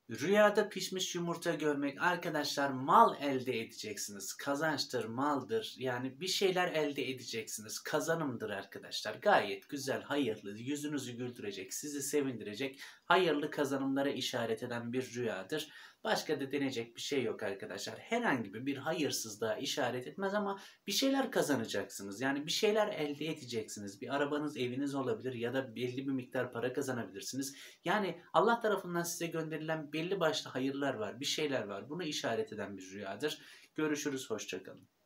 Rüyada pişmiş yumurta görmek arkadaşlar, mal elde edeceksiniz. Kazançtır, maldır. Yani bir şeyler elde edeceksiniz. Kazanımdır arkadaşlar. Gayet güzel, hayırlı, yüzünüzü güldürecek, sizi sevindirecek, hayırlı kazanımlara işaret eden bir rüyadır. Başka da denecek bir şey yok arkadaşlar. Herhangi bir hayırsızlığa işaret etmez ama bir şeyler kazanacaksınız. Yani bir şeyler elde edeceksiniz. Bir arabanız, eviniz olabilir ya da belli bir miktar para kazanabilirsiniz. Yani Allah tarafından size gönderilen belli başlı hayırlar var, bir şeyler var. Bunu işaret eden bir rüyadır. Görüşürüz, hoşça kalın.